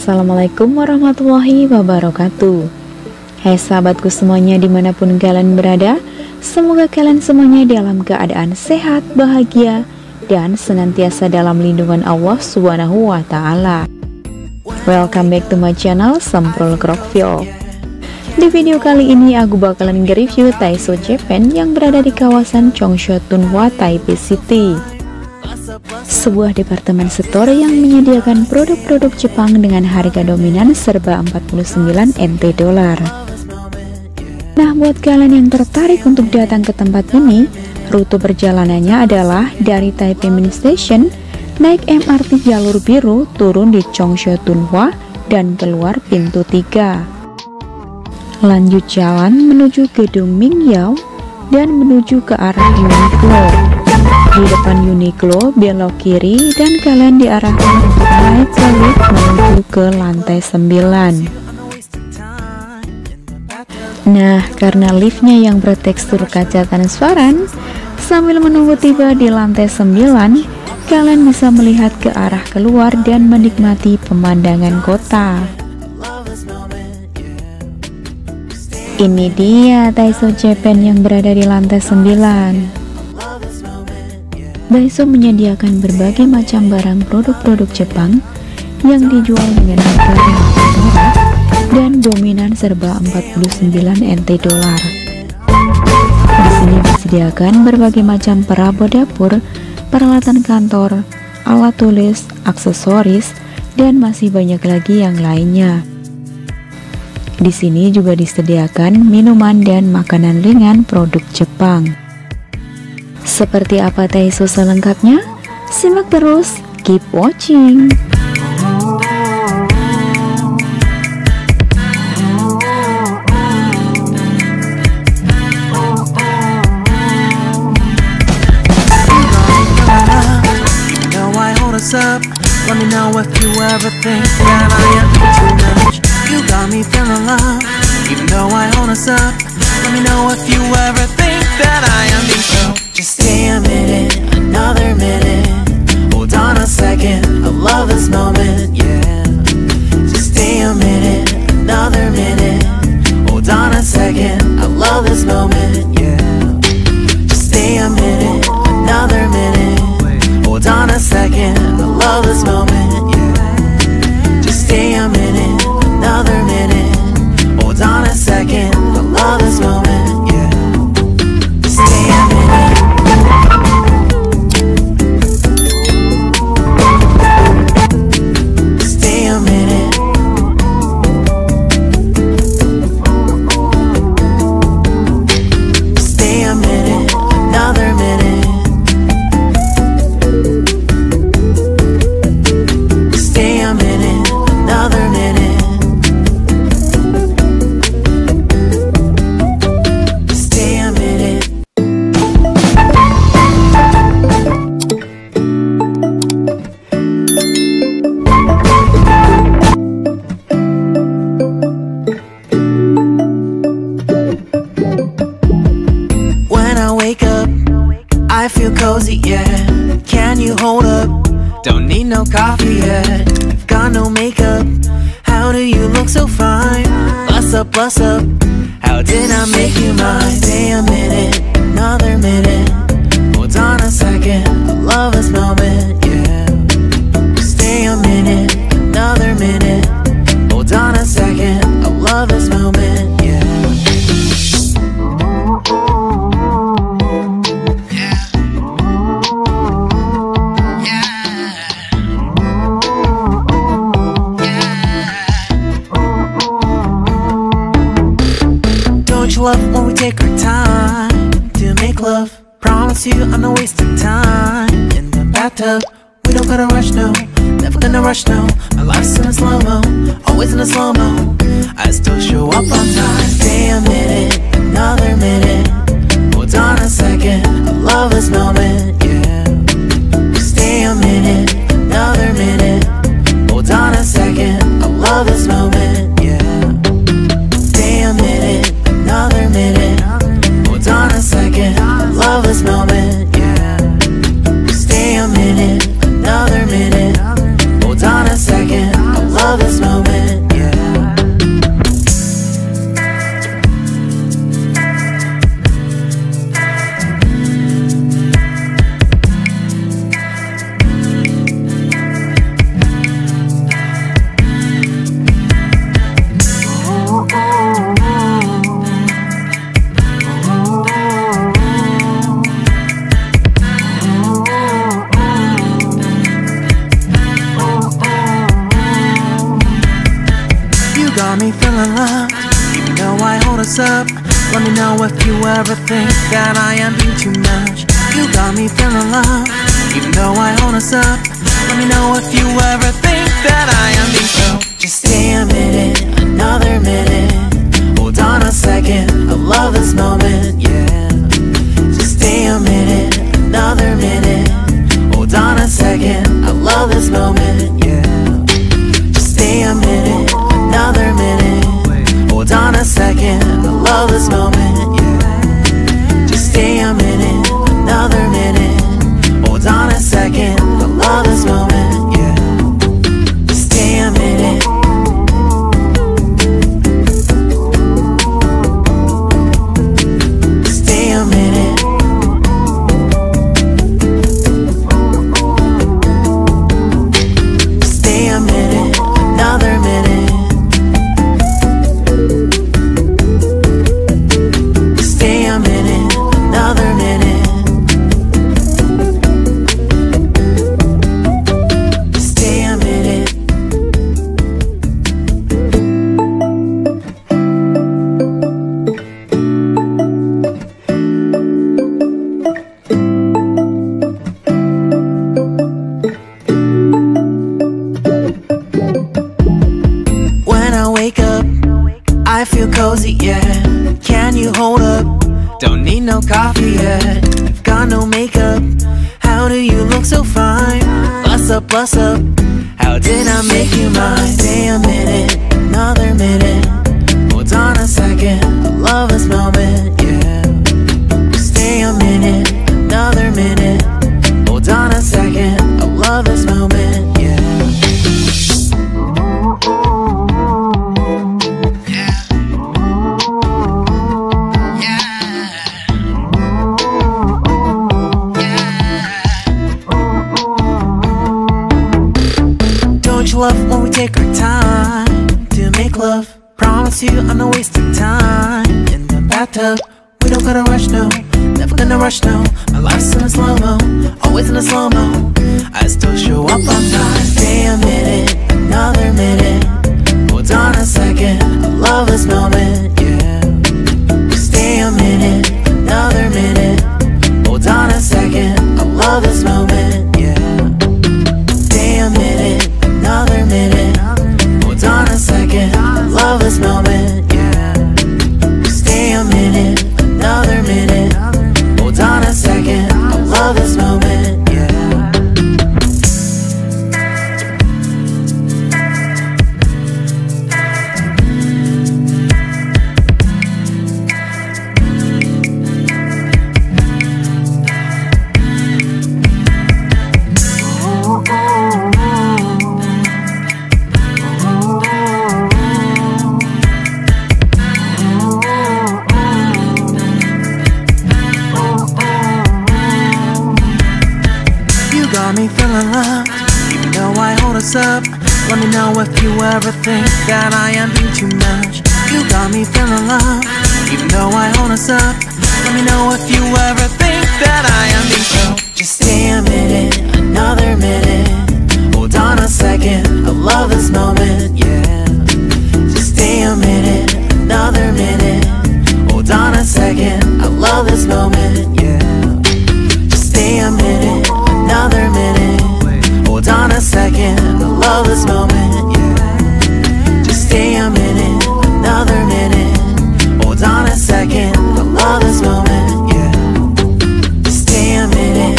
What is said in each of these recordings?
Assalamualaikum warahmatullahi wabarakatuh. Hai sahabatku semuanya dimanapun kalian berada, semoga kalian semuanya dalam keadaan sehat, bahagia, dan senantiasa dalam lindungan Allah Subhanahu wa Ta'ala. Welcome back to my channel Semprul Krokville. Di video kali ini aku bakalan nge-review Daiso Japan yang berada di kawasan Chongsho Tunhua, Taipei City, sebuah departemen store yang menyediakan produk-produk Jepang dengan harga dominan serba 49 NT dolar. Nah, buat kalian yang tertarik untuk datang ke tempat ini, rute perjalanannya adalah dari Taipei Main Station, naik MRT jalur biru, turun di Chongsho Tunhua, dan keluar pintu 3. Lanjut jalan menuju gedung Mingyao dan menuju ke arah Uniqlo. Di depan Uniqlo belok kiri dan kalian diarahkan untuk naik ke lift menuju ke lantai 9. Nah, karena liftnya yang bertekstur kaca transparan, sambil menunggu tiba di lantai 9, kalian bisa melihat ke arah keluar dan menikmati pemandangan kota. Ini dia Daiso Japan yang berada di lantai 9. Daiso menyediakan berbagai macam barang produk-produk Jepang yang dijual dengan harga yang murah dan dominan serba 49 NT dolar. Di sini disediakan berbagai macam perabot dapur, peralatan kantor, alat tulis, aksesoris, dan masih banyak lagi yang lainnya. Di sini juga disediakan minuman dan makanan ringan produk Jepang. Seperti apa Daiso selengkapnya? Simak terus, keep watching. Let me know if you ever think that I am too much. You got me feeling love, even though I hold us up. Let me know if you ever think that I am being so. Just stay a minute, another minute. Hold on a second, I love this moment, yeah. Just stay a minute, another minute. Hold on a second, I love this moment, yeah. Just stay a minute, another minute. Hold on a second, I love this moment, yeah. Just stay a minute, another minute. Hold on a second, I love this moment, yeah. Just stay a minute. Stay a minute. Stay a minute, another minute. I feel cozy, yeah. Can you hold up? Don't need no coffee yet. I've got no makeup. How do you look so fine? Bust up, bust up. How did I make you mine? Stay a minute, another minute. Hold on a second, I love this moment, yeah. Stay a minute, another minute. Hold on a second, I love this moment, yeah. Love when we take our time to make love. Promise you I'm not wasting time in the bathtub. We don't gotta rush, no. Never gonna rush, no. My life's in a slow-mo, always in a slow-mo. I still show up on time. Stay a minute, another minute. Hold on a second, I love this moment, yeah. Stay a minute, another minute. Hold on a second, I love this moment, yeah. Stay a minute, another minute. Hold on a second, I love this moment, yeah. Stay a minute, another minute. Hold on a second, I love this moment. Let me know if you ever think that I am being too much. You got me feeling love, even though I hold us up. Let me know if you ever think that I am being so. Just stay a minute, another minute. Hold on a second, I love this moment, yeah. Just stay a minute, another minute. Hold on a second, I love this moment, yeah. Just stay a minute, another minute. Hold on a second, I love this moment, yeah. Just stay a minute, another minute. Hold on a second, I love this moment, yeah. Just stay a minute. Stay a minute. Stay a minute, another minute. Stay a minute, another minute. Stay a minute. When I wake up, I feel cozy, yeah. Can you hold up? Don't need no coffee yet. I've got no makeup. How do you look so fine? Plus up, plus up. How did I make you mine? Stay a minute, another minute. Hold on a second, I love this moment, yeah. Stay a minute, another minute. Hold on a second, I love this moment, yeah. Don't you love when we take our time to make love? Promise you I'm not wasting time in the bathtub. We don't gotta rush, no. Never gonna rush, no. My life's in a slow-mo, always in a slow-mo. I still show up on time. Stay a minute, another minute. Hold on a second, I love this moment, yeah. Stay a minute, another minute. Hold on a second, I love this moment, yeah. Stay a minute, another minute. Hold on a second, I love this moment, yeah. Stay a minute, another minute. Hold on a second, I love this moment, yeah. Got me feeling loved, even though I hold us up. Let me know if you ever think that I am being too much. You got me feeling loved, even though I hold us up. Let me know if you ever think that I am being so. Just stay a minute, another minute. Hold on a second, I love this moment, yeah. Just stay a minute, another minute. Hold on a second, I love this moment, yeah. Just stay a minute, another minute. Hold on a second, I love this moment, yeah. Just stay a minute, another minute. Hold on a second, I love this moment, yeah. Just stay a minute.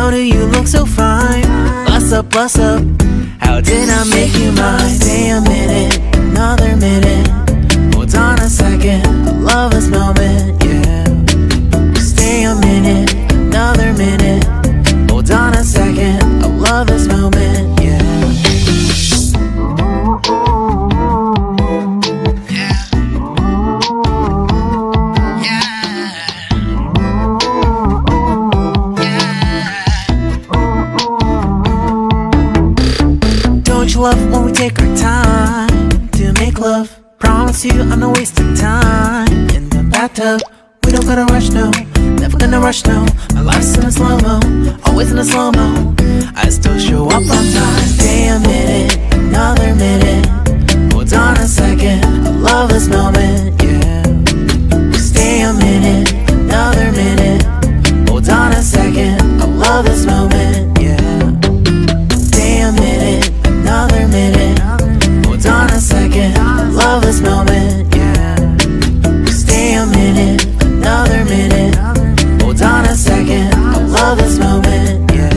How do you look so fine? Bust up, bust up. How did I make you mine? Stay a minute, another minute. Hold on a second, I love this moment, yeah. Stay a minute, another minute. Hold on a second, I love this moment, yeah. Don't you love when we take our time to make love? Promise you I'm not wasting time in the bathtub. We don't gotta rush, no, never gonna rush, no. My life's in a slow-mo, always in a slow-mo. I still show up on time. Stay a minute, another minute. Hold on a second, I love this moment, yeah. Stay a minute, another minute. Hold on a second, I love this moment, yeah. Stay a minute, another minute. Hold on a second, I love this moment, yeah. Stay a minute, another minute. Hold on a second, I love this moment, yeah.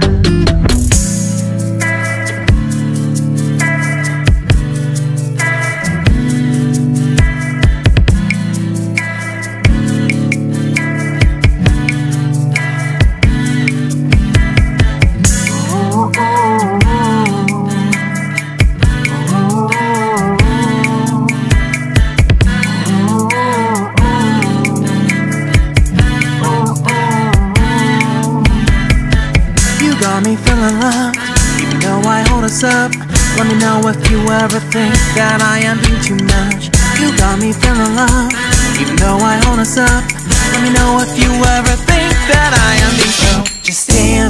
Got me feeling loved, even though I hold us up. Let me know if you ever think that I am being too much. You got me feeling loved, even though I hold us up. Let me know if you ever think that I am being so. Just stay